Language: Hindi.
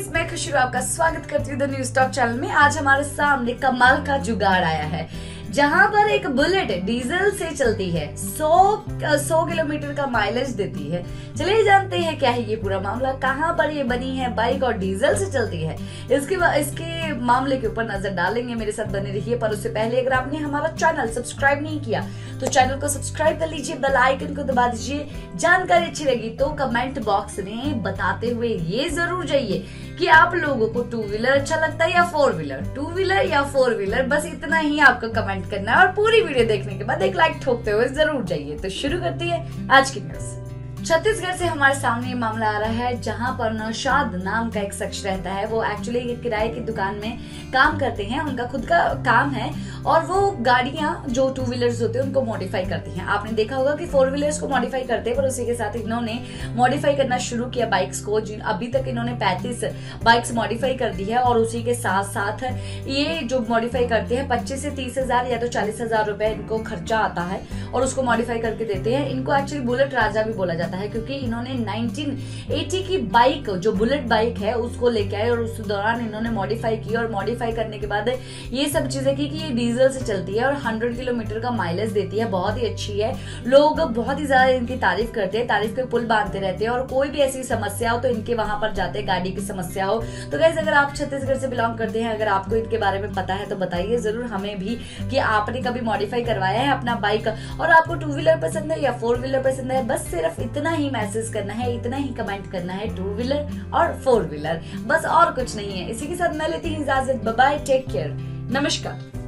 गाइस, मैं खुशी आपका स्वागत करती हूँ द न्यूज टॉक चैनल में। आज हमारे सामने कमाल का जुगाड़ आया है, जहां पर एक बुलेट डीजल से चलती है, 100 किलोमीटर का माइलेज देती है। चलिए जानते हैं क्या है ये पूरा मामला, कहां पर ये बनी है बाइक और डीजल से चलती है। इसके मामले के ऊपर नजर डालेंगे, मेरे साथ बने रहिए। पर उससे पहले अगर आपने हमारा चैनल सब्सक्राइब नहीं किया तो चैनल को सब्सक्राइब कर लीजिए, बेल आइकन को दबा दीजिए। जानकारी अच्छी लगी तो कमेंट बॉक्स में बताते हुए ये जरूर जाइए कि आप लोगों को टू व्हीलर अच्छा लगता है या फोर व्हीलर, टू व्हीलर या फोर व्हीलर, बस इतना ही आपको कमेंट करना है और पूरी वीडियो देखने के बाद एक लाइक ठोकते हुए जरूर जाइए। तो शुरू करती है आज की न्यूज। छत्तीसगढ़ से हमारे सामने ये मामला आ रहा है, जहां पर नौशाद नाम का एक शख्स रहता है। वो एक्चुअली किराए की दुकान में काम करते हैं, उनका खुद का काम है और वो गाड़ियां जो टू व्हीलर्स होते हैं उनको मॉडिफाई करती हैं। आपने देखा होगा कि फोर व्हीलर्स को मॉडिफाई करते हैं, पर उसी के साथ इन्होंने मॉडिफाई करना शुरू किया बाइक्स को। अभी तक इन्होंने 35 बाइक्स मॉडिफाई कर दी है और उसी के साथ साथ ये जो मॉडिफाई करते हैं 25 से 30 हजार या तो 40 हजार रुपए इनको खर्चा आता है और उसको मॉडिफाई करके देते हैं। इनको एक्चुअली बुलेट राजा भी बोला जाता है, क्योंकि इन्होंने 1980 की बाइक जो बुलेट बाइक है उसको लेके आए और उस दौरान इन्होंने मॉडिफाई की और मॉडिफाई करने के बाद ये सब चीजें की कि ये डीजल से चलती है और 100 किलोमीटर का माइलेज देती है। बहुत ही अच्छी है, लोग बहुत ही ज्यादा इनकी तारीफ करते हैं, तारीफ के पुल बांधते रहते हैं और कोई भी ऐसी समस्या हो तो इनके वहां पर जाते हैं। गाड़ी की समस्या हो तो गाइस, अगर आप छत्तीसगढ़ से बिलोंग करते हैं, अगर आपको इनके बारे में पता है तो बताइए जरूर हमें भी कि आपने कभी मॉडिफाई करवाया है अपना बाइक और आपको टू व्हीलर पसंद है या फोर व्हीलर पसंद है। बस सिर्फ इतना ही मैसेज करना है, इतना ही कमेंट करना है, टू व्हीलर और फोर व्हीलर, बस और कुछ नहीं है। इसी के साथ मैं लेती हूँ इजाजत, बाय बाय, टेक केयर, नमस्कार।